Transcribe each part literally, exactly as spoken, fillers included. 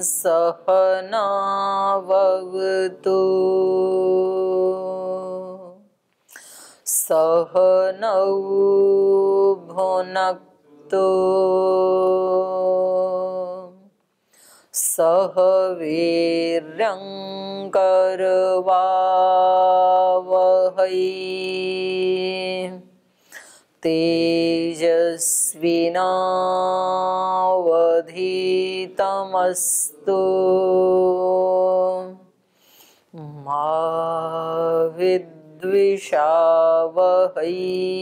सहनावतु सहनौ भुनक्तु सह वीर्यं करवावहै तेजस्विनावधीतमस्तु मा विद्विषावहै।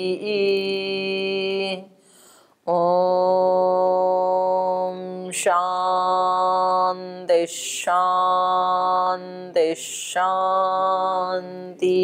ओम शांति शांति शांति।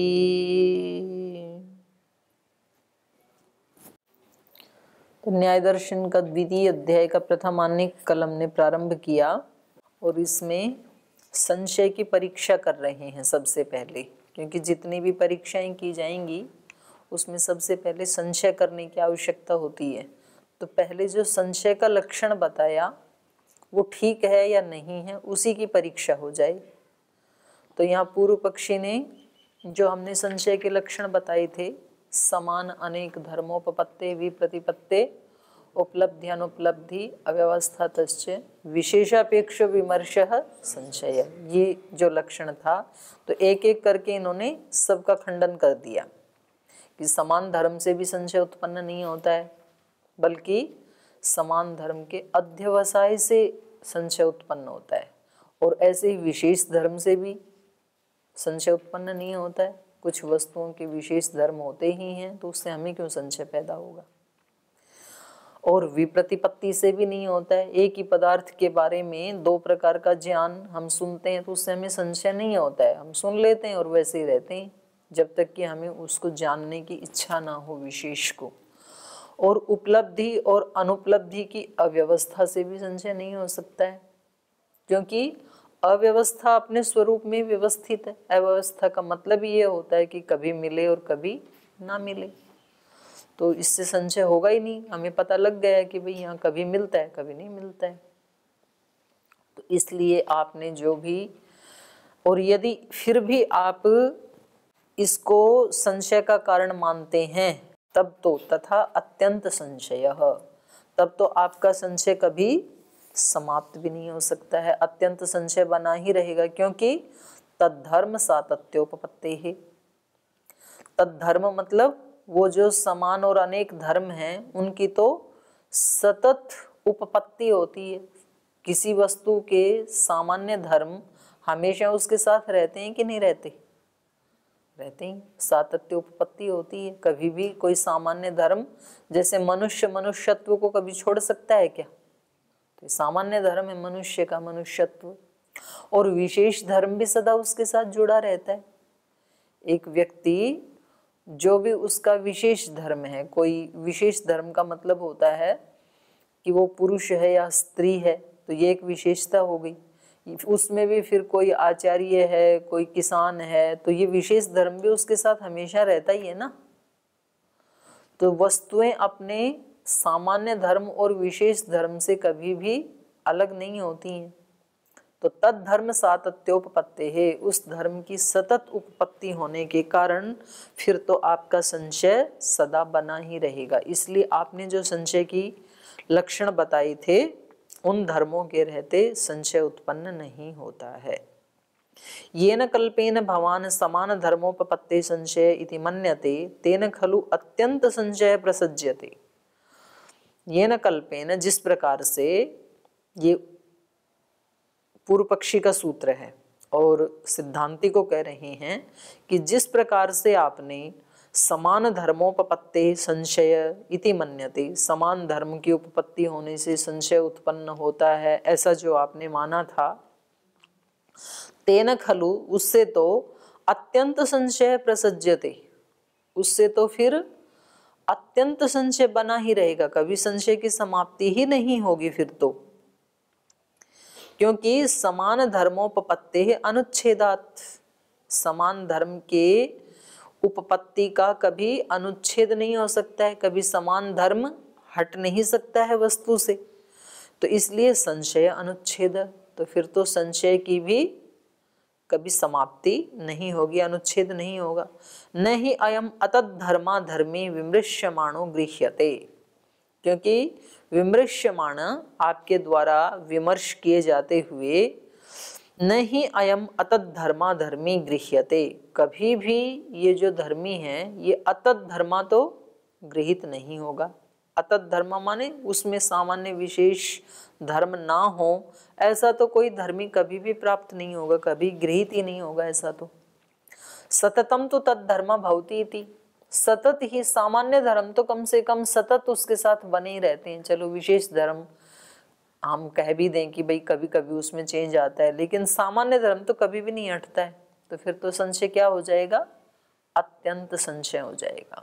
तो न्याय दर्शन का द्वितीय अध्याय का प्रथम आने कल हमने प्रारंभ किया और इसमें संशय की परीक्षा कर रहे हैं सबसे पहले, क्योंकि जितनी भी परीक्षाएं की जाएंगी उसमें सबसे पहले संशय करने की आवश्यकता होती है। तो पहले जो संशय का लक्षण बताया वो ठीक है या नहीं है, उसी की परीक्षा हो जाए। तो यहाँ पूर्व पक्षी ने जो हमने संशय के लक्षण बताए थे, समान अनेक धर्मोपपत्ते विप्रतिपत्ते उपलब्धि अनुपलब्धि अव्यवस्था तस्य विशेषापेक्ष विमर्शः संशय, ये जो लक्षण था, तो एक एक करके इन्होंने सबका खंडन कर दिया कि समान धर्म से भी संशय उत्पन्न नहीं होता है, बल्कि समान धर्म के अध्यवसाय से संशय उत्पन्न होता है। और ऐसे ही विशेष धर्म से भी संशय उत्पन्न नहीं होता है। कुछ वस्तुओं के विशेष धर्म होते ही हैं, तो उससे हमें क्यों संशय पैदा होगा। और विप्रतिपत्ति से भी नहीं होता है। एक ही पदार्थ के बारे में दो प्रकार का ज्ञान हम सुनते हैं तो उससे हमें संशय नहीं होता है, हम सुन लेते हैं और वैसे ही रहते हैं जब तक कि हमें उसको जानने की इच्छा ना हो विशेष को। और उपलब्धि और अनुपलब्धि की अव्यवस्था से भी संशय नहीं हो सकता है, क्योंकि अव्यवस्था अपने स्वरूप में व्यवस्थित है। अव्यवस्था का मतलब ये होता है कि कभी मिले और कभी ना मिले, तो इससे संशय होगा ही नहीं। हमें पता लग गया है कि भाई यहाँ कभी मिलता है कभी नहीं मिलता है। तो इसलिए आपने जो भी, और यदि फिर भी आप इसको संशय का कारण मानते हैं तब तो तथा अत्यंत संशय, तब तो आपका संशय कभी समाप्त भी नहीं हो सकता है, अत्यंत संशय बना ही रहेगा। क्योंकि तद्धर्म सातत्योपपत्ते है। तद्धर्म मतलब वो जो समान और अनेक धर्म हैं उनकी तो सतत उपपत्ति होती है। किसी वस्तु के सामान्य धर्म हमेशा उसके साथ रहते हैं कि नहीं रहते, रहते हैं। सातत्य उपपत्ति होती है। कभी भी कोई सामान्य धर्म, जैसे मनुष्य मनुष्यत्व को कभी छोड़ सकता है क्या? तो सामान्य धर्म है मनुष्य का मनुष्यत्व, और विशेष धर्म भी सदा उसके साथ जुड़ा रहता है। एक व्यक्ति जो भी उसका विशेष धर्म है, कोई विशेष धर्म का मतलब होता है कि वो पुरुष है या स्त्री है, तो ये एक विशेषता हो गई। उसमें भी फिर कोई आचार्य है, कोई किसान है, तो ये विशेष धर्म भी उसके साथ हमेशा रहता ही है ना। तो वस्तुएं अपने सामान्य धर्म और विशेष धर्म से कभी भी अलग नहीं होती हैं। तो तद्धर्म सातत्योपपत्ति है, उस धर्म की सतत उपपत्ति होने के कारण फिर तो आपका संशय सदा बना ही रहेगा। इसलिए आपने जो संशय की लक्षण बताए थे उन धर्मों के रहते संशय उत्पन्न नहीं होता है। येन कल्पेन भवान समान धर्मोपपत्ते संशय इति मन्यते तेन खलु अत्यंत संशय प्रसज्यते। येन कल्पेन, जिस प्रकार से, ये पूर्व पक्षी का सूत्र है और सिद्धांति को कह रहे हैं कि जिस प्रकार से आपने समान धर्मोपपत्ते संशय इति मन्यते, समान धर्म की उपपत्ति होने से संशय उत्पन्न होता है, ऐसा जो आपने माना था, तेन खलु, उससे तो अत्यंत संशय प्रसज्यते, उससे तो फिर अत्यंत संशय बना ही रहेगा, कभी संशय की समाप्ति ही नहीं होगी फिर तो। क्योंकि समान धर्मोपपत्ते अनुच्छेदात, समान धर्म के उपपत्ति का कभी अनुच्छेद नहीं हो सकता है, कभी समान धर्म हट नहीं सकता है वस्तु से। तो इसलिए संशय अनुच्छेद, तो फिर तो संशय की भी कभी समाप्ति नहीं होगी, अनुच्छेद नहीं होगा। न ही अयम अतत धर्मा धर्मी विमृश्यमाणो गृह्यते, क्योंकि विमृश्यमाण आपके द्वारा विमर्श किए जाते हुए न ही अयम अतत धर्मा धर्मी गृह्यते, कभी भी ये जो धर्मी है ये अतत धर्मा तो गृहित नहीं होगा। अतत धर्म माने उसमें सामान्य विशेष धर्म ना हो, ऐसा तो कोई धर्मी कभी भी प्राप्त नहीं होगा, कभी गृहित ही नहीं होगा ऐसा तो। सततम तो तद धर्म भवति इति, सतत ही सामान्य धर्म तो कम से कम सतत उसके साथ बने ही रहते हैं। चलो विशेष धर्म हम कह भी दें कि भाई कभी कभी उसमें चेंज आता है, लेकिन सामान्य धर्म तो कभी भी नहीं हटता है। तो फिर तो संशय क्या हो जाएगा, अत्यंत संशय हो जाएगा।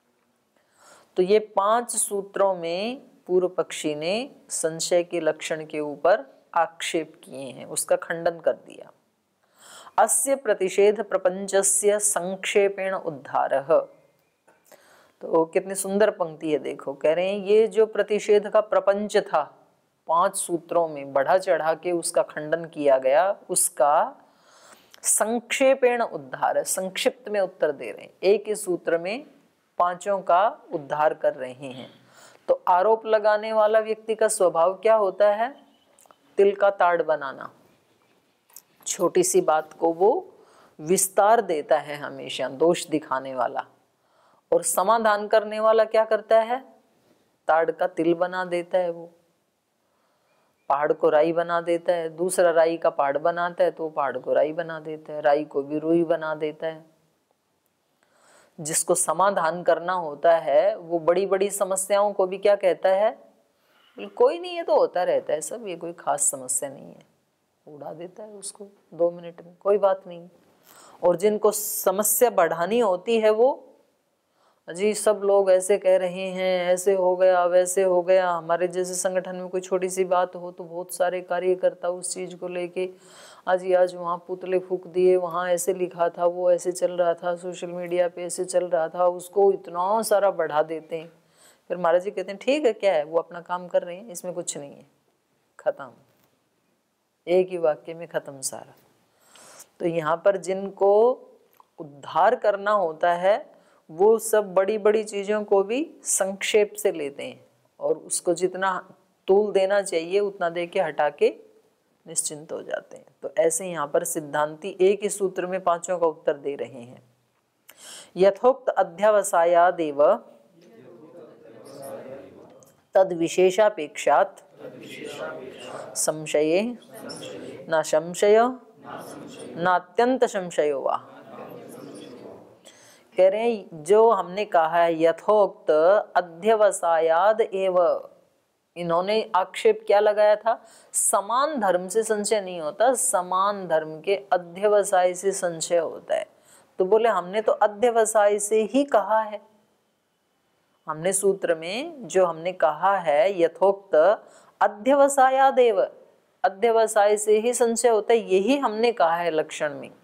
तो ये पांच सूत्रों में पूर्व पक्षी ने संशय के लक्षण के ऊपर आक्षेप किए हैं, उसका खंडन कर दिया। अस्य प्रतिषेध प्रपंचस्य संक्षेपेण उद्धारः, तो कितनी सुंदर पंक्ति है देखो। कह रहे हैं ये जो प्रतिषेध का प्रपंच था, पांच सूत्रों में बढ़ा चढ़ा के उसका खंडन किया गया, उसका संक्षेपेण उद्धार, संक्षिप्त में उत्तर दे रहे हैं। एक ही सूत्र में पांचों का उद्धार कर रहे हैं। तो आरोप लगाने वाला व्यक्ति का स्वभाव क्या होता है, तिल का ताड़ बनाना, छोटी सी बात को वो विस्तार देता है हमेशा, दोष दिखाने वाला। और समाधान करने वाला क्या करता है, ताड़ का तिल बना देता है, वो पहाड़ को राई बना देता है। दूसरा राई का पहाड़ बनाता है तो वो पहाड़ को राई बना देता है, राई को भी रुई बना देता है। जिसको समाधान करना होता है वो बड़ी बड़ी समस्याओं को भी क्या कहता है, कोई नहीं, ये तो होता रहता है सब, ये कोई खास समस्या नहीं है, उड़ा देता है उसको दो मिनट में, कोई बात नहीं। और जिनको समस्या बढ़ानी होती है वो जी सब लोग ऐसे कह रहे हैं, ऐसे हो गया वैसे हो गया। हमारे जैसे संगठन में कोई छोटी सी बात हो तो बहुत सारे कार्यकर्ता उस चीज़ को लेके आज ही आज वहाँ पुतले फूंक दिए, वहाँ ऐसे लिखा था, वो ऐसे चल रहा था, सोशल मीडिया पे ऐसे चल रहा था, उसको इतना सारा बढ़ा देते हैं। फिर महाराज जी कहते हैं ठीक है, क्या है, वो अपना काम कर रहे हैं, इसमें कुछ नहीं है, खत्म, एक ही वाक्य में खत्म सारा। तो यहाँ पर जिनको उद्धार करना होता है वो सब बड़ी बड़ी चीज़ों को भी संक्षेप से लेते हैं और उसको जितना तूल देना चाहिए उतना दे के हटा के निश्चिंत हो जाते हैं। तो ऐसे यहाँ पर सिद्धांती एक ही सूत्र में पांचों का उत्तर दे रहे हैं। यथोक्त अध्यावसायादेव तद विशेषापेक्षात् संशये न संशय नात्यंत संशयो वा। कह रहे हैं जो हमने कहा है यथोक्त अध्यवसायाद एव, इन्होंने आक्षेप क्या लगाया था, समान धर्म से संशय नहीं होता, समान धर्म के अध्यवसाय से संशय होता है। तो बोले हमने तो अध्यवसाय से ही कहा है, हमने सूत्र में जो हमने कहा है यथोक्त अध्यवसायादेव, अध्यवसाय से ही संशय होता है, यही हमने कहा है लक्षण में।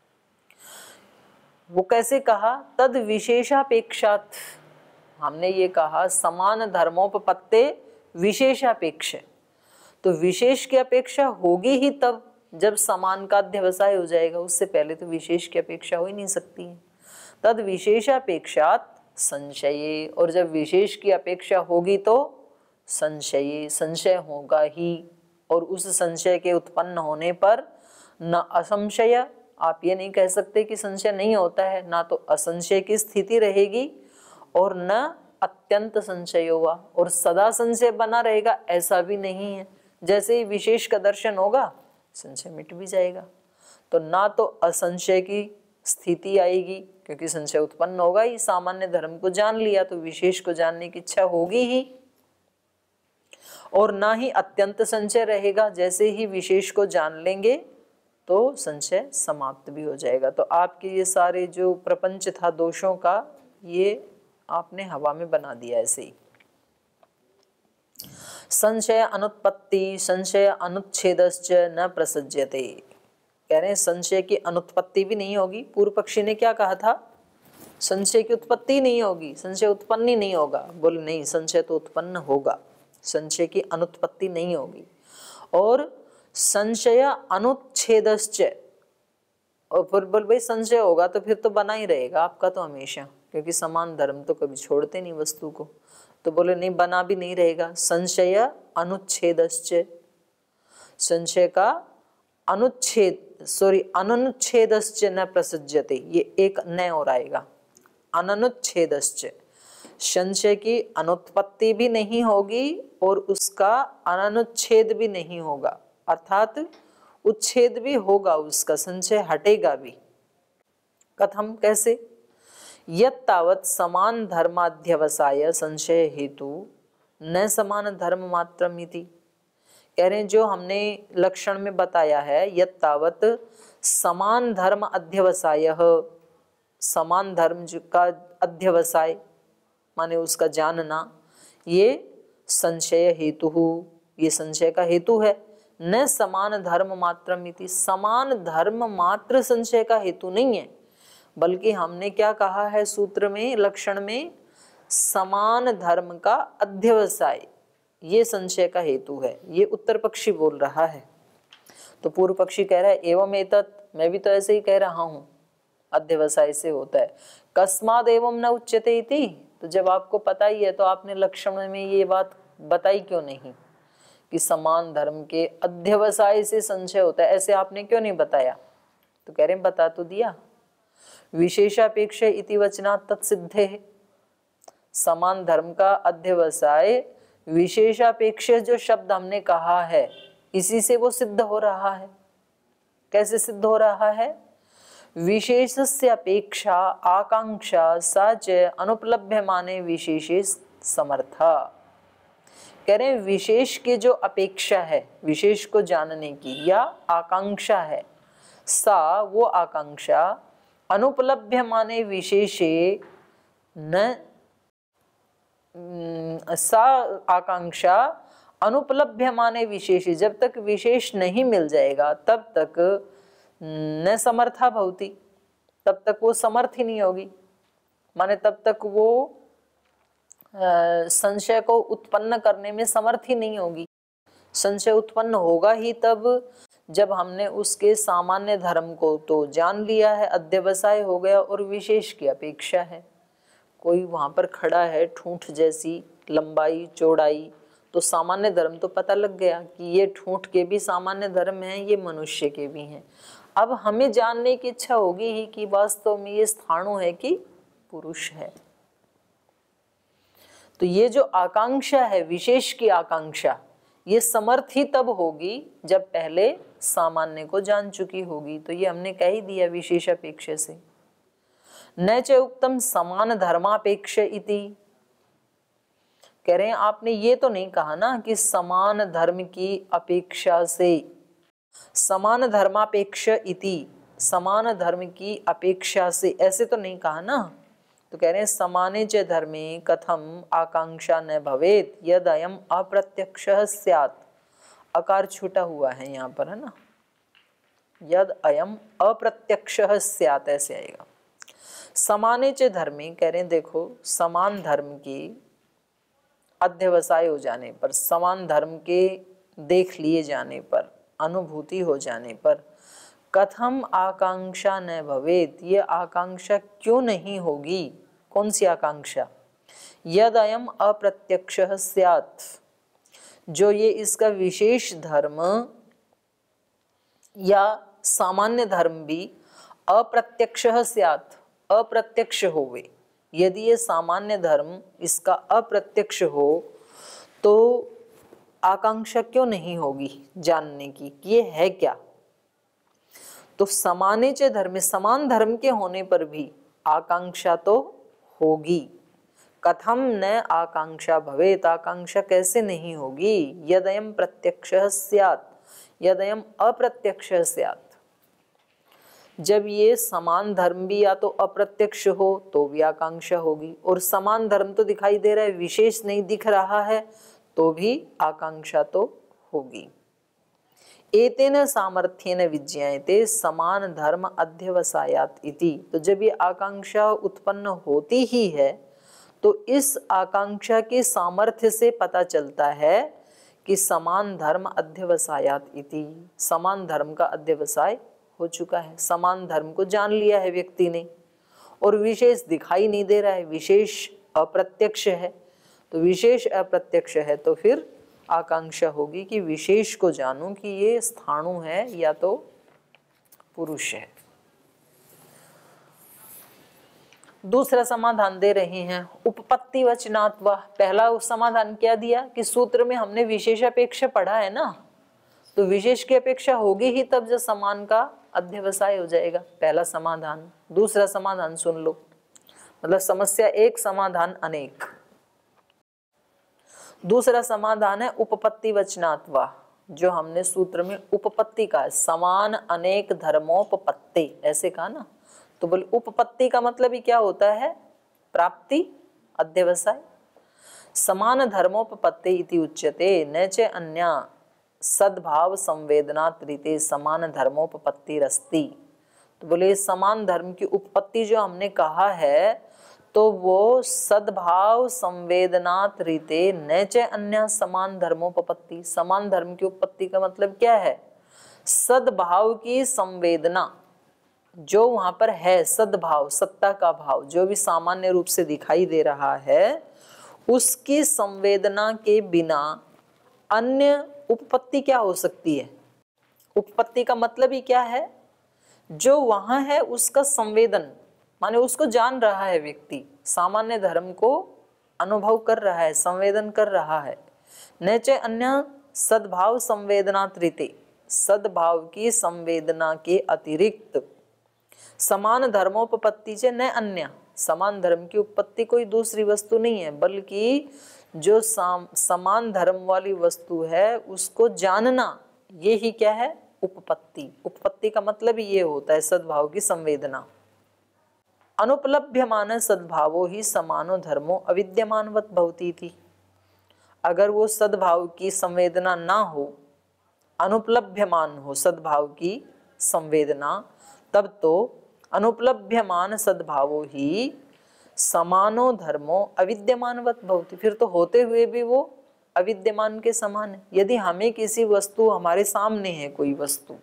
वो कैसे कहा, तद विशेषापेक्षात, हमने ये कहा समान धर्मोपपत्ते विशेषापेक्ष, तो विशेष की अपेक्षा होगी ही तब जब समान का अध्यवसाय हो जाएगा, उससे पहले तो विशेष की अपेक्षा हो ही नहीं सकती है। तद विशेषापेक्षात संशये, और जब विशेष की अपेक्षा होगी तो संशये, संशय होगा ही। और उस संशय के उत्पन्न होने पर न असंशय, आप ये नहीं कह सकते कि संशय नहीं होता है, ना तो असंशय की स्थिति रहेगी और न अत्यंत संशय हुआ, और सदा संशय बना रहेगा ऐसा भी नहीं है। जैसे ही विशेष का दर्शन होगा संशय मिट भी जाएगा। तो ना तो असंशय की स्थिति आएगी क्योंकि संशय उत्पन्न होगा ही, सामान्य धर्म को जान लिया तो विशेष को जानने की इच्छा होगी ही, और ना ही अत्यंत संशय रहेगा, जैसे ही विशेष को जान लेंगे तो संशय समाप्त भी हो जाएगा। तो आपके ये सारे जो प्रपंच था दोषों का, ये आपने हवा में बना दिया ऐसे ही। संशय अनुत्पत्ति संशय अनुच्छेदश्च न प्रसज्यते, कह रहे हैं संशय की अनुत्पत्ति भी नहीं होगी। पूर्व पक्षी ने क्या कहा था, संशय की उत्पत्ति नहीं होगी, संशय उत्पन्न ही नहीं होगा। बोले नहीं, संशय तो उत्पन्न होगा, संशय की अनुत्पत्ति नहीं होगी। और संशय अनुच्छेदश्च, और फिर बोल भाई संशय होगा तो फिर तो बना ही रहेगा आपका तो हमेशा, क्योंकि समान धर्म तो कभी छोड़ते नहीं वस्तु को, तो बोले नहीं बना भी नहीं रहेगा। संशय अनुच्छेदश्च, संशय का अनुच्छेद सॉरी अनुच्छेदश्च न प्रसज्यते, ये एक न और आएगा, अनुच्छेदश्च, संशय की अनुत्पत्ति भी नहीं होगी और उसका अनुच्छेद भी नहीं होगा, अर्थात उच्छेद भी होगा उसका, संशय हटेगा भी। कथम, कैसे? यत् तावत् समान धर्माध्यवसाय संशय हेतु न समान धर्म मात्रम इति, कह रहे हैं जो हमने लक्षण में बताया है, यत् तावत् समान धर्म अध्यवसाय, समान धर्म का अध्यवसाय माने उसका जानना, ये संशय हेतु, ये संशय का हेतु है। न समान धर्म मात्रम इति, समान धर्म मात्र संशय का हेतु नहीं है, बल्कि हमने क्या कहा है सूत्र में, लक्षण में, समान धर्म का अध्यवसाय, ये संशय का हेतु है। ये उत्तर पक्षी बोल रहा है, तो पूर्व पक्षी कह रहा है एवं एतत्, मैं भी तो ऐसे ही कह रहा हूँ, अध्यवसाय से होता है। कस्माद एवं न उच्यते इति, तो जब आपको पता ही है तो आपने लक्षण में ये बात बताई क्यों नहीं कि समान धर्म के अध्यवसाय से संशय होता है, ऐसे आपने क्यों नहीं बताया? तो कह रहे हैं बता तो दिया, विशेषापेक्ष इति वचनात् तत्सिद्धे, समान धर्म का अध्यवसाय विशेषापेक्ष जो शब्द हमने कहा है इसी से वो सिद्ध हो रहा है। कैसे सिद्ध हो रहा है? विशेषस्य अपेक्षा आकांक्षा सच अनुपलभ्यमाने विशेषे समर्था, कह रहे हैं विशेष के जो अपेक्षा है, विशेष को जानने की या आकांक्षा है, सा वो आकांक्षा अनुपलभ्यमाने विशेषे न, सा आकांक्षा अनुपलभ्यमाने विशेष, जब तक विशेष नहीं मिल जाएगा तब तक न समर्था भवति, तब तक वो समर्थ ही नहीं होगी, माने तब तक वो संशय को उत्पन्न करने में समर्थ ही नहीं होगी। संशय उत्पन्न होगा ही तब जब हमने उसके सामान्य धर्म को तो जान लिया है, अध्यवसाय हो गया, और विशेष की अपेक्षा है। कोई वहाँ पर खड़ा है ठूंठ जैसी लंबाई चौड़ाई, तो सामान्य धर्म तो पता लग गया कि ये ठूंठ के भी सामान्य धर्म हैं, ये मनुष्य के भी हैं। अब हमें जानने की इच्छा होगी ही कि वास्तव में ये स्थाणु है कि पुरुष है। तो ये जो आकांक्षा है, विशेष की आकांक्षा, ये समर्थ ही तब होगी जब पहले सामान्य को जान चुकी होगी। तो ये हमने कह ही दिया विशेष अपेक्षा से। न च उक्तम समान धर्मापेक्ष इति, कह रहे हैं आपने ये तो नहीं कहा ना कि समान धर्म की अपेक्षा से, समान धर्मापेक्ष इति, समान धर्म की अपेक्षा से, ऐसे तो नहीं कहा ना। तो कह रहे हैं समाने च धर्मे कथम आकांक्षा न भवेत यद अयम अप्रत्यक्षः स्यात्, अकार छूटा हुआ है यहाँ पर, है ना, यद अयम अप्रत्यक्षः स्यात् ऐसे आएगा। समाने च धर्मे, कह रहे हैं देखो समान धर्म की अध्यवसाय हो जाने पर, समान धर्म के देख लिए जाने पर, अनुभूति हो जाने पर, कथम आकांक्षा न भवेत, ये आकांक्षा क्यों नहीं होगी? कौन सी आकांक्षा? यद अयम अप्रत्यक्षः स्यात्, जो ये इसका विशेष धर्म या सामान्य धर्म भी अप्रत्यक्षः स्यात्, अप्रत्यक्ष होवे। यदि ये सामान्य धर्म इसका अप्रत्यक्ष हो तो आकांक्षा क्यों नहीं होगी जानने की कि ये है क्या? तो समाने च धर्म, समान धर्म के होने पर भी आकांक्षा तो होगी। कथम न आकांक्षा भवेत, आकांक्षा कैसे नहीं होगी? यदयम प्रत्यक्षः स्यात्, यदयम अप्रत्यक्षः स्यात्, जब ये समान धर्म भी या तो अप्रत्यक्ष हो तो भी आकांक्षा होगी, और समान धर्म तो दिखाई दे रहा है, विशेष नहीं दिख रहा है तो भी आकांक्षा तो होगी। एतेन सामर्थ्येन विज्ञायते समान धर्म अध्यवसायात् इति, तो जब ये आकांक्षा उत्पन्न होती ही है तो इस आकांक्षा के सामर्थ्य से पता चलता है कि समान धर्म अध्यवसायात इति, समान धर्म का अध्यवसाय हो चुका है, समान धर्म को जान लिया है व्यक्ति ने, और विशेष दिखाई नहीं दे रहा है, विशेष अप्रत्यक्ष है। तो विशेष अप्रत्यक्ष है तो फिर आकांक्षा होगी कि विशेष को जानूं कि ये स्थाणु है या तो पुरुष है। दूसरा समाधान दे रहे हैं उपपत्ति वचनात्वा। पहला समाधान क्या दिया कि सूत्र में हमने विशेष अपेक्षा पढ़ा है ना, तो विशेष की अपेक्षा होगी ही तब जब समान का अध्यवसाय हो जाएगा, पहला समाधान। दूसरा समाधान सुन लो, मतलब समस्या एक, समाधान अनेक। दूसरा समाधान है उपपत्ति वचनात्वा, जो हमने सूत्र में उपपत्ति का समान अनेक धर्मोपपत्ति ऐसे कहा ना, तो बोले उपपत्ति का मतलब ही क्या होता है, प्राप्ति, अध्यवसाय। समान धर्मोपपत्ति इति उच्यते न च अन्या सद्भाव संवेदनात् रीते समान धर्मोपपत्तिरस्ति। तो बोले समान धर्म की उपपत्ति जो हमने कहा है तो वो सद्भाव संवेदनात् रीते न च अन्य समान धर्मोपपत्ति। समान धर्म की उपपत्ति का मतलब क्या है, सद्भाव की संवेदना जो वहां पर है, सद्भाव सत्ता का भाव जो भी सामान्य रूप से दिखाई दे रहा है, उसकी संवेदना के बिना अन्य उपपत्ति क्या हो सकती है। उपपत्ति का मतलब ही क्या है, जो वहां है उसका संवेदन, माने उसको जान रहा है व्यक्ति, सामान्य धर्म को अनुभव कर रहा है, संवेदन कर रहा है। न च अन्य सद्भाव संवेदनात् रीते, सद्भाव की संवेदना के अतिरिक्त समान धर्मोपपत्ति से न अन्य, समान धर्म की उपपत्ति कोई दूसरी वस्तु नहीं है, बल्कि जो समान धर्म वाली वस्तु है उसको जानना, ये ही क्या है, उपपत्ति। उपपत्ति का मतलब ही ये होता है सद्भाव की संवेदना। अनुपलभ्यमान सद्भावो ही समानो धर्मो अविद्यमानवत भवति थी। अगर वो सद्भाव की संवेदना ना हो, अनुपलभ्यमान हो सद्भाव की संवेदना, तब तो अनुपलभ्यमान सद्भावो ही समानो धर्मो अविद्यमानवत भवति, फिर तो होते हुए भी वो अविद्यमान के समान है। यदि हमें किसी वस्तु, हमारे सामने है कोई वस्तु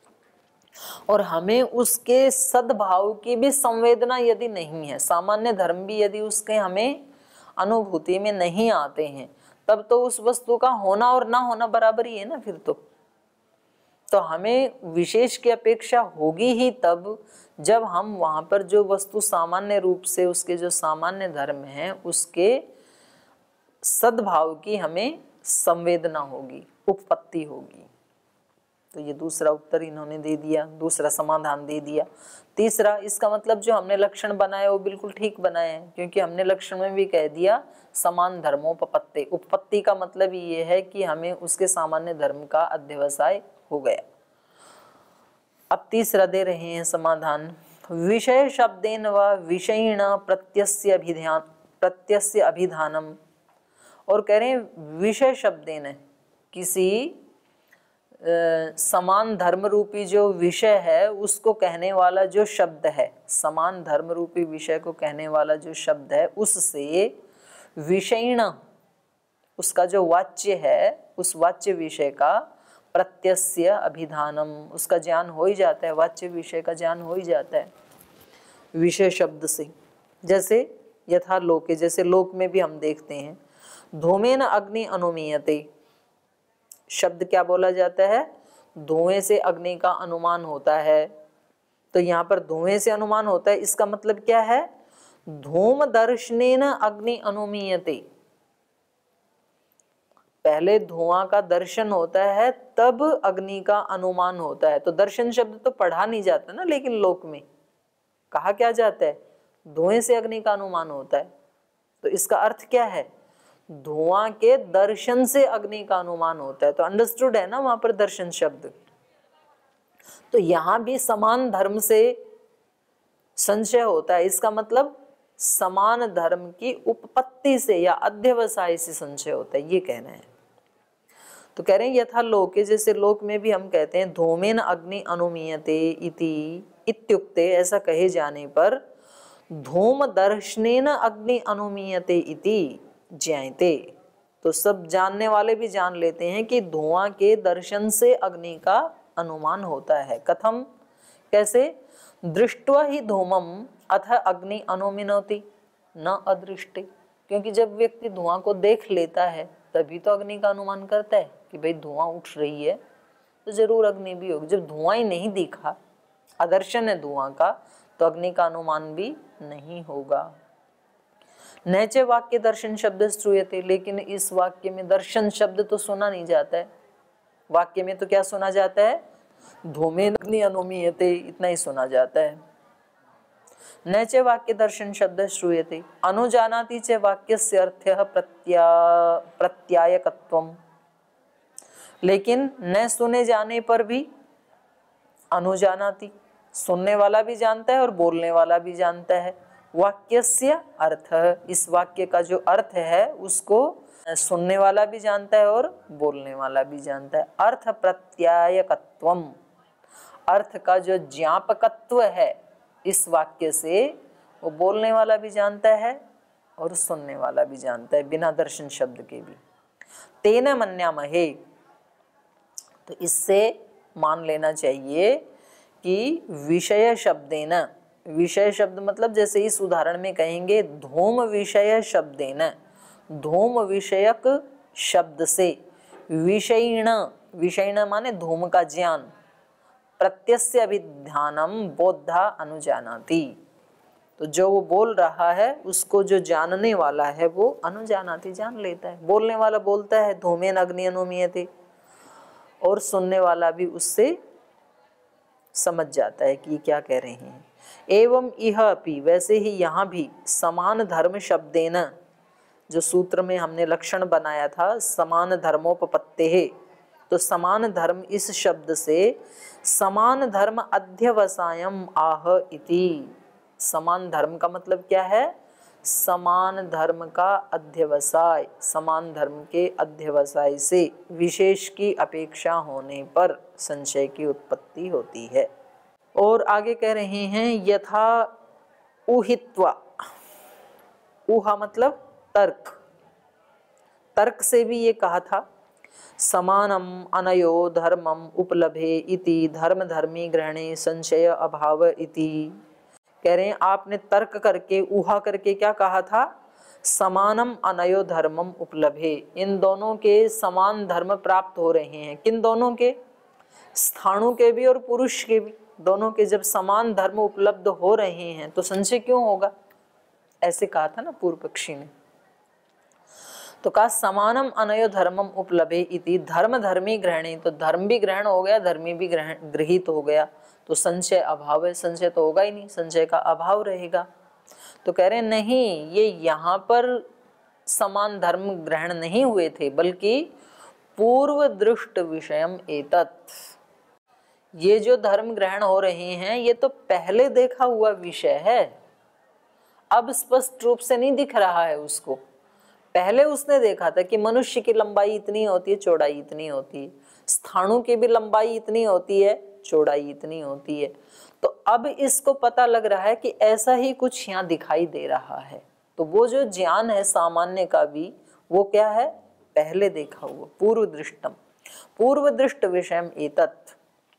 और हमें उसके सद्भाव की भी संवेदना यदि नहीं है, सामान्य धर्म भी यदि उसके हमें अनुभूति में नहीं आते हैं, तब तो उस वस्तु का होना और ना होना बराबर ही है ना। फिर तो तो हमें विशेष की अपेक्षा होगी ही तब जब हम वहां पर जो वस्तु सामान्य रूप से उसके जो सामान्य धर्म है उसके सद्भाव की हमें संवेदना होगी, उपपत्ति होगी। तो ये दूसरा उत्तर इन्होंने दे दिया, दूसरा समाधान दे दिया। तीसरा, इसका मतलब जो हमने लक्षण बनाए वो बिल्कुल ठीक बनाए हैं, क्योंकि हमने लक्षण में भी कह दिया समान धर्मोपपत्ति। उपपत्ति का मतलब ये है कि हमें उसके सामान्य धर्म का अध्यवसाय हो गया। अब तीसरा दे रहे हैं समाधान, विषय शब्देन व विषयिण प्रत्यस्य अभिधान प्रत्यस्य अभिधानम। और कह रहे हैं विषय शब्देन, किसी आ, समान धर्म रूपी जो विषय है उसको कहने वाला जो शब्द है, समान धर्म रूपी विषय को कहने वाला जो शब्द है, उससे विषयिण, उसका जो वाच्य है उस वाच्य विषय का प्रत्यस्य अभिधानम, उसका ज्ञान हो ही जाता है, वाच्य विषय का ज्ञान हो ही जाता है विषय शब्द से। जैसे यथा लोके, जैसे लोक में भी हम देखते हैं धूमेन अग्नि अनुमीयते, शब्द क्या बोला जाता है, धुएं से अग्नि का अनुमान होता है। तो यहाँ पर धुएं से अनुमान होता है, इसका मतलब क्या है, धूम दर्शनेन अग्नि अनुमीयते, पहले धुआं का दर्शन होता है तब अग्नि का अनुमान होता है। तो दर्शन शब्द तो पढ़ा नहीं जाता ना, लेकिन लोक में कहा क्या जाता है, धुएं से अग्नि का अनुमान होता है। तो इसका अर्थ क्या है, धुआं के दर्शन से अग्नि का अनुमान होता है। तो अंडरस्टूड है ना वहां पर दर्शन शब्द। तो यहां भी समान धर्म से संशय होता है, इसका मतलब समान धर्म की उपपत्ति से या अध्यवसाय से संशय होता है, ये कहना है। तो कह रहे हैं यथा लोके, जैसे लोक में भी हम कहते हैं धूमेन अग्नि अनुमीयते इति इत्युक्ते, ऐसा कहे जाने पर धूम दर्शनेन अग्नि अनुमीयते इति ज्ञायते, तो सब जानने वाले भी जान लेते हैं कि धुआं के दर्शन से अग्नि का अनुमान होता है। कथम, कैसे? दृष्ट्वा ही धूमम अथ अग्नि अनुमिनोति न अदृष्टे, क्योंकि जब व्यक्ति धुआं को देख लेता है तभी तो अग्नि का अनुमान करता है कि भाई धुआं उठ रही है तो जरूर अग्नि भी होगी। जब धुआं ही नहीं दिखा, अदर्शन है धुआं का, तो अग्नि का अनुमान भी नहीं होगा। नैचे वाक्य दर्शन शब्द श्रूयते, लेकिन इस वाक्य में दर्शन शब्द तो सुना नहीं जाता है। वाक्य में तो क्या सुना जाता है? धूमेन अग्नि अनुमीयते, इतना ही सुना जाता है। नैचे वाक्य दर्शन शब्द श्रूयते अनुजानाति च वाक्यस्य अर्थः प्रत्या प्रत्यायकत्वम्, लेकिन न सुने जाने पर भी अनुजानाति, सुनने वाला भी जानता है और बोलने वाला भी जानता है। वाक्यस्य अर्थ, इस वाक्य का जो अर्थ है उसको सुनने वाला भी जानता है और बोलने वाला भी जानता है। अर्थ प्रत्यायकत्वम, अर्थ का जो ज्ञापकत्व है इस वाक्य से, वो बोलने वाला भी जानता है और सुनने वाला भी जानता है, बिना दर्शन शब्द के भी। तेन मन्यामहे, तो इससे मान लेना चाहिए कि विषय शब्देन, विषय शब्द मतलब जैसे इस उदाहरण में कहेंगे धूम विषय शब्देन, धूम विषयक शब्द से, विषयिण, विषयिण माने धूम का ज्ञान, प्रत्यस्य अभिध्यानम बोधा अनुजानाति, तो जो वो बोल रहा है उसको जो जानने वाला है वो अनुजानाति, जान लेता है। बोलने वाला बोलता है धूमेन अग्नि अनुमीयते, और सुनने वाला भी उससे समझ जाता है कि क्या कह रहे हैं। एवं इह अपि, वैसे ही यहाँ भी समान धर्म शब्देन, जो सूत्र में हमने लक्षण बनाया था समान धर्मोपपत्तेः, तो समान धर्म इस शब्द से समान धर्म अध्यवसायम आह इति, समान धर्म का मतलब क्या है? समान धर्म का अध्यवसाय, समान धर्म के अध्यवसाय से विशेष की अपेक्षा होने पर संशय की उत्पत्ति होती है। और आगे कह रहे हैं यथा उहित्वा, उहा मतलब तर्क, तर्क से भी ये कहा था समानम अनयो धर्मम उपलभे इति धर्म धर्मी ग्रहणे संशय अभाव इति। कह रहे हैं आपने तर्क करके, ऊहा करके क्या कहा था? समानम अनयो धर्मम उपलभे, इन दोनों के समान धर्म प्राप्त हो रहे हैं। किन दोनों के? स्थाणु के भी और पुरुष के भी, दोनों के जब समान धर्म उपलब्ध हो रहे हैं तो संशय क्यों होगा? ऐसे कहा था ना पूर्व पक्षी ने। तो कहा समानम अनयो धर्मम उपलभे इति धर्म धर्मी ग्रहणी, तो धर्म भी ग्रहण हो गया, धर्मी भी ग्रहण गृहीत हो गया, तो संशय अभाव है, संशय तो होगा ही नहीं, संशय का अभाव रहेगा। तो कह रहे नहीं, ये यहाँ पर समान धर्म ग्रहण नहीं हुए थे, बल्कि पूर्व दृष्ट विषयम एतत्, ये जो धर्म ग्रहण हो रहे हैं ये तो पहले देखा हुआ विषय है, अब स्पष्ट रूप से नहीं दिख रहा है उसको। पहले उसने देखा था कि मनुष्य की लंबाई इतनी होती है, चौड़ाई इतनी होती है, स्थाणु की भी लंबाई इतनी होती है, चौड़ाई इतनी होती है, तो अब इसको पता लग रहा है कि ऐसा ही कुछ यहाँ दिखाई दे रहा है। तो वो जो ज्ञान है सामान्य का भी, वो क्या है? पहले देखा हुआ, पूर्व दृष्टम, पूर्व दृष्ट विषयम एतत्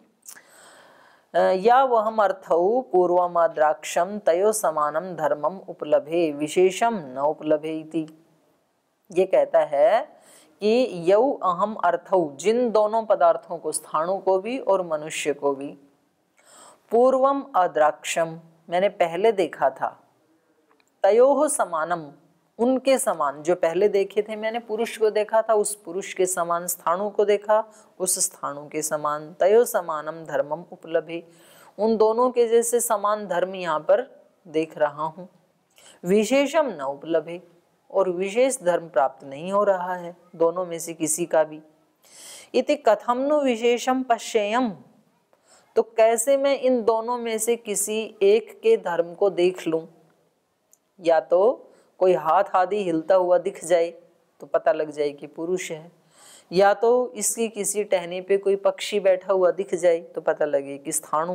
या वहम अर्थौ पूर्वमाद्राक्षम तयो समानम धर्मम उपलभे विशेषम न उपलभे इति। ये कहता है कि यौ अहम अर्थौ, जिन दोनों पदार्थों को, स्थाणु को भी और मनुष्य को भी, पूर्वम अद्राक्षम मैंने पहले देखा था, तयोः समानम उनके समान, जो पहले देखे थे मैंने पुरुष को देखा था, उस पुरुष के समान स्थाणु को देखा, उस स्थाणु के समान, तयो समानम धर्मम उपलभे, उन दोनों के जैसे समान धर्म यहाँ पर देख रहा हूँ। विशेषम न उपलभे, और विशेष धर्म प्राप्त नहीं हो रहा है दोनों में से किसी का भी। इति कथम नु विशेषम पश्येयम, तो कैसे मैं इन दोनों में से किसी एक के धर्म को देख लूं? या तो कोई हाथ आदि हिलता हुआ दिख जाए तो पता लग जाए कि पुरुष है, या तो इसकी किसी टहनी पे कोई पक्षी बैठा हुआ दिख जाए तो पता लगे कि स्थाणु है,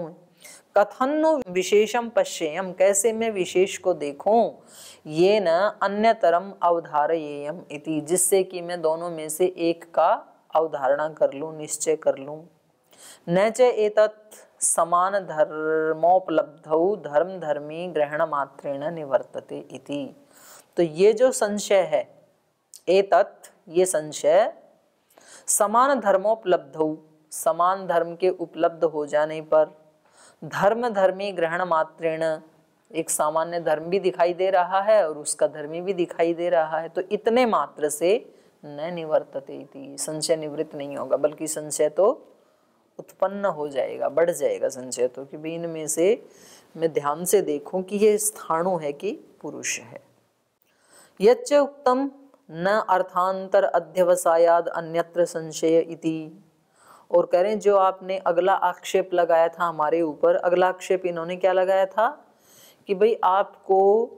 कथन्नु विशेषम पश्येयम, कैसे मैं विशेष को देखूं, ये न अन्यतरम अवधारयेयम इति, जिससे कि मैं दोनों में से एक का अवधारणा कर लूं, निश्चय कर लूं। न च एतत् समान धर्मोपलब्धौ धर्म धर्मी ग्रहण मात्रेण निवर्तते इति। तो ये जो संशय है, एतत् ये संशय, समान धर्मोपलब्धौ, समान धर्म के उपलब्ध हो जाने पर, धर्म धर्मी ग्रहण मात्रेण, एक सामान्य धर्म भी दिखाई दे रहा है और उसका धर्मी भी दिखाई दे रहा है, तो इतने मात्र से न निवर्तते इति, संशय निवृत्त नहीं होगा, बल्कि संशय तो उत्पन्न हो जाएगा, बढ़ जाएगा संशय तो, कि भी इनमें से मैं ध्यान से देखूं कि ये स्थाणु है कि पुरुष है। यच्च उक्तम न अर्थांतर अध्यवसायाद अन्यत्र संशय इति, और कह रहे हैं जो आपने अगला आक्षेप लगाया था हमारे ऊपर, अगला आक्षेप इन्होंने क्या लगाया था कि भाई आपको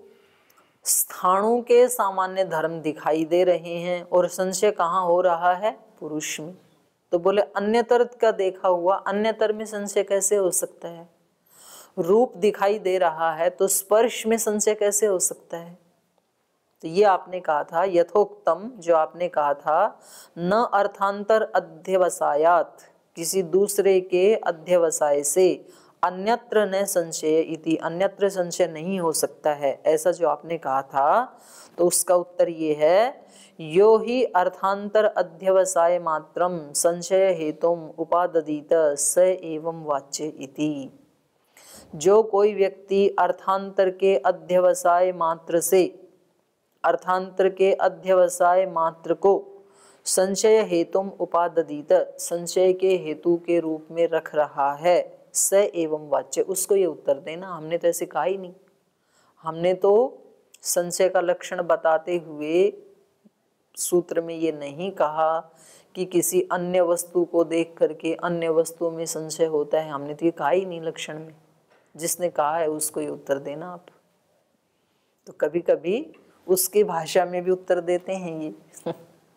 स्थाणु के सामान्य धर्म दिखाई दे रहे हैं और संशय कहाँ हो रहा है, पुरुष में। तो बोले अन्यतर का देखा हुआ अन्यतर में संशय कैसे हो सकता है, रूप दिखाई दे रहा है तो स्पर्श में संशय कैसे हो सकता है। तो ये आपने कहा था यथोक्तम, जो आपने कहा था, न अर्थांतर अध्यवसायात, किसी दूसरे के अध्यवसाय से, अन्यत्र न संशय इति, अन्यत्र संशय नहीं हो सकता है, ऐसा जो आपने कहा था। तो उसका उत्तर ये है, यो ही अर्थांतर अध्यवसाय मात्रम संशय हेतुम उपाददीत स एवं वाच्य इति। जो कोई व्यक्ति अर्थांतर के अध्यवसाय मात्र से, अर्थांतर के अध्यवसाय मात्र को संशय हेतुम उपाददीत, संशय के हेतु के रूप में रख रहा है, स एवं वाच्य, उसको ये उत्तर देना। हमने तो ऐसे कहा ही नहीं, हमने तो संशय का लक्षण बताते हुए सूत्र में ये नहीं कहा कि किसी अन्य वस्तु को देख करके अन्य वस्तु में संशय होता है, हमने तो ये कहा ही नहीं लक्षण में। जिसने कहा है उसको ये उत्तर देना आप। तो कभी कभी उसकी भाषा में भी उत्तर देते हैं, ये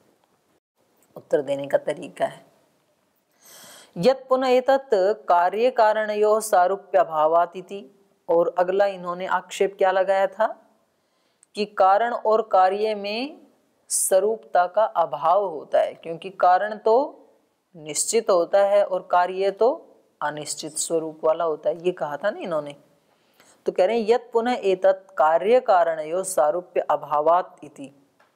उत्तर देने का तरीका है। यत् पुनः एतत् कार्य कारणयोः सारूप्य अभावात् इति, और अगला इन्होंने आक्षेप क्या लगाया था कि कारण और कार्य में स्वरूपता का अभाव होता है, क्योंकि कारण तो निश्चित होता है और कार्य तो अनिश्चित स्वरूप वाला होता है, ये कहा था ना इन्होंने। तो कह रहे हैं यत् पुनः एतत् कार्य कारणयोः सारूप्य अभावात् इति,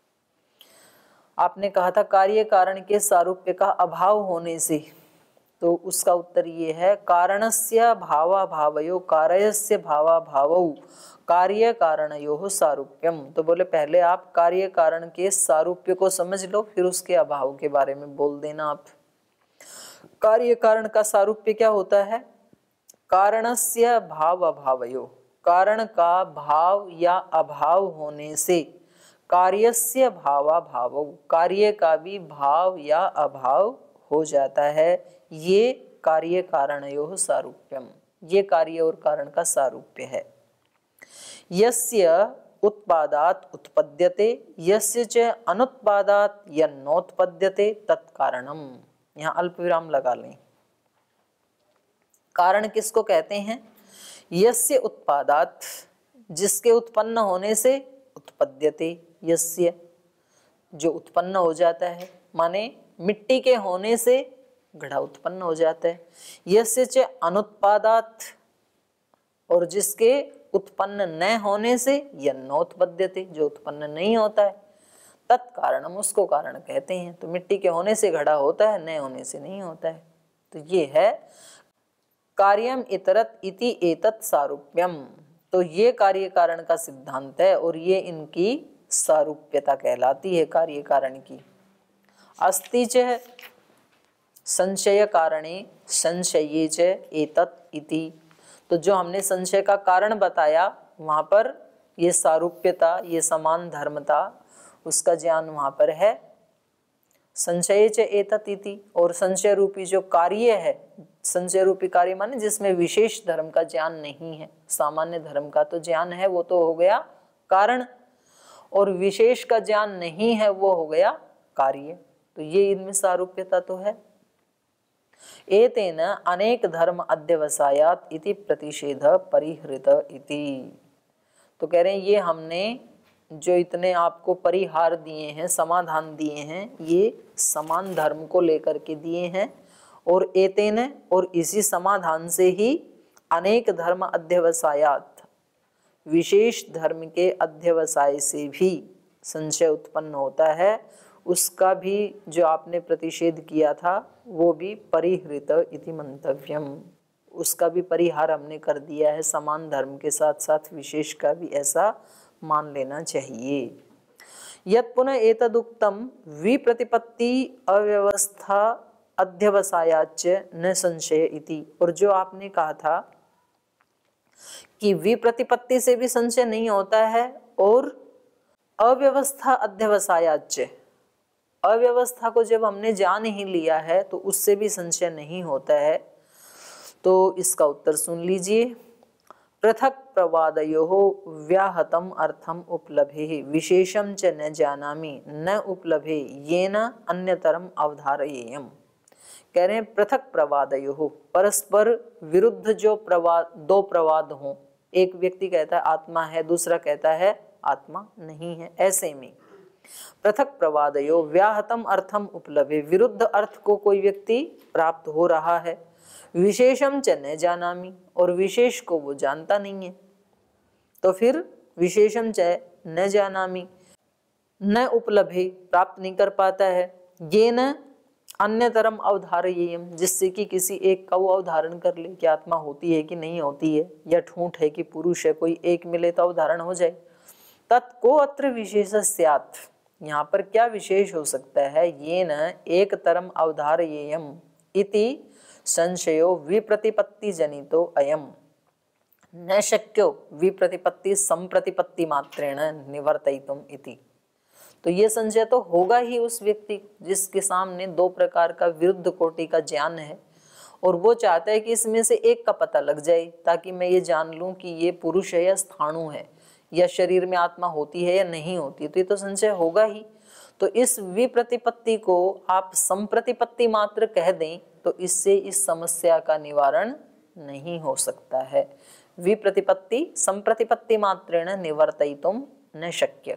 आपने कहा था कार्य कारण के सारूप्य का अभाव होने से, तो उसका उत्तर ये है, कारणस्य भावाभावयो कार्यस्य भावाभावौ कार्य कारणयोः सारूप्यम। तो बोले पहले आप कार्य कारण के सारूप्य को समझ लो, फिर उसके अभाव के बारे में बोल देना आप। कार्य कारण का सारूप्य क्या होता है, कारणस्य भावाभावयो, कारण का भाव या अभाव होने से, कार्यस्य भावाभावौ, कार्य का भी भाव या अभाव हो जाता है, ये कार्य कारणयोः सारूप्यम, ये कार्य और कारण का सारूप्य है। यस्य उत्पादात् उत्पद्यते यस्य च अनुत्पादात् यन्नोत्पद्यते तत्कारणम। यहाँ अल्प विराम लगा लें। कारण किसको कहते हैं, यस्य उत्पादात्, जिसके उत्पन्न होने से, उत्पद्यते यस्य, जो उत्पन्न हो जाता है, माने मिट्टी के होने से घड़ा उत्पन्न हो जाता है। यस्य च अनुत्पादात्, और जिसके उत्पन्न न होने से, यन्नोत्पद्यते, जो उत्पन्न नहीं होता है, तत्कारणम, उसको कारण कहते हैं। तो मिट्टी के होने से घड़ा होता है, न होने से नहीं होता है। तो ये है कार्यम इतरत इति एतत् सारूप्यम। तो ये कार्य कारण का सिद्धांत है और ये इनकी सारूप्यता कहलाती है कार्य कारण की। अस्ति च संशय कारणे संशये च एतत् इति। तो जो हमने संशय का कारण बताया वहां पर ये सारूप्यता, ये समान धर्मता, उसका ज्ञान वहां पर है। संशय च एतत् इति, और संशय रूपी जो कार्य है, संशय रूपी कार्य माने जिसमें विशेष धर्म का ज्ञान नहीं है, सामान्य धर्म का तो ज्ञान है, वो तो हो गया कारण, और विशेष का ज्ञान नहीं है, वो हो गया कार्य। तो ये इनमें सारूप्यता तो है। एतेन अनेक धर्म अध्यवसायात इति प्रतिषेध परिहृत इति। तो कह रहे हैं ये हमने जो इतने आपको परिहार दिए हैं, समाधान दिए हैं, ये समान धर्म को लेकर के दिए हैं। और एतेन, और इसी समाधान से ही अनेक धर्म अध्यवसायात, विशेष धर्म के अध्यवसाय से भी संशय उत्पन्न होता है, उसका भी जो आपने प्रतिषेध किया था वो भी परिहृत इति मंतव्यम, उसका भी परिहार हमने कर दिया है। समान धर्म के साथ साथ विशेष का भी ऐसा मान लेना चाहिए। यत् पुनः एतदुक्तम विप्रतिपत्ति अव्यवस्था अध्यवसायाच न संशय इति। और जो आपने कहा था कि विप्रतिपत्ति से भी संशय नहीं होता है और अव्यवस्था अध्यवसायाच, अव्यवस्था को जब हमने जान ही लिया है तो उससे भी संशय नहीं होता है। तो इसका उत्तर सुन लीजिए। पृथक प्रवादयोः व्याहतम अर्थम उपलभे विशेषम च न जानामि न उपलभे येन अन्यतरम अवधारयेयम्। कह रहे हैं पृथक प्रवादयोः, परस्पर विरुद्ध जो प्रवाद, दो प्रवाद हों, एक व्यक्ति कहता है आत्मा है, दूसरा कहता है आत्मा नहीं है, ऐसे में पृथक प्रवादयो व्याहतम अर्थम उपलभे, विरुद्ध अर्थ को कोई व्यक्ति प्राप्त हो रहा है, विशेषम च न जानामि, और विशेष को वो जानता नहीं है। तो फिर विशेषम च न जानामि, न उपलभे, प्राप्त नहीं कर पाता है, ये न अन्यतरम अवधारयेयम्, जिससे कि किसी एक का वो अवधारण कर ले कि आत्मा होती है कि नहीं होती है, या ठूंठ है कि पुरुष है, कोई एक मिले तो अवधारण हो जाए। तत्को अत्र विशेष स्यात्, यहाँ पर क्या विशेष हो सकता है, ये न एक तरम अवधारयेयम् इति संशयो विप्रतिपत्ति जनितो अयम न शक्यो विप्रतिपत्ति संप्रतिपत्ति मात्रेण निवर्तयितुम इति। तो ये संशय तो होगा ही उस व्यक्ति जिसके सामने दो प्रकार का विरुद्ध कोटि का ज्ञान है, और वो चाहता है कि इसमें से एक का पता लग जाए ताकि मैं ये जान लूं कि ये पुरुष है या स्थाणु है, या शरीर में आत्मा होती है या नहीं होती। तो ये तो संशय होगा ही। तो इस विप्रतिपत्ति को आप संप्रतिपत्ति मात्र कह दें तो इससे इस समस्या का निवारण नहीं हो सकता है। विप्रतिपत्ति संप्रतिपत्ति मात्रेण निवर्तयितुम न शक्य।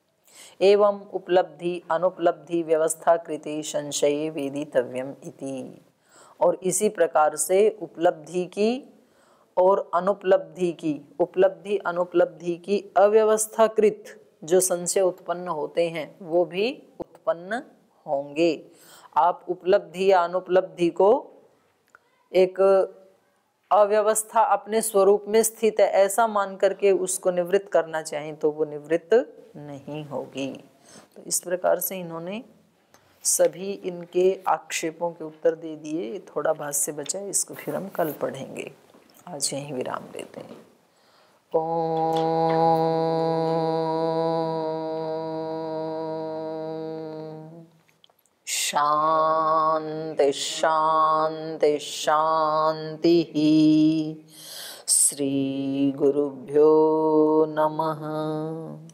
एवं उपलब्धि अनुपलब्धि व्यवस्था कृते संशये वेदितव्यम इति। और इसी प्रकार से उपलब्धि की और अनुपलब्धि की, उपलब्धि अनुपलब्धि की अव्यवस्थाकृत जो संशय उत्पन्न होते हैं वो भी उत्पन्न होंगे। आप उपलब्धि या अनुपलब्धि को एक अव्यवस्था अपने स्वरूप में स्थित है ऐसा मान करके उसको निवृत्त करना चाहें तो वो निवृत्त नहीं होगी। तो इस प्रकार से इन्होंने सभी इनके आक्षेपों के उत्तर दे दिए। थोड़ा भाष्य बचा है, इसको फिर हम कल पढ़ेंगे। आज यहीं विराम देते हैं। ओम शांति शांति शांति। श्री गुरुभ्यो नमः।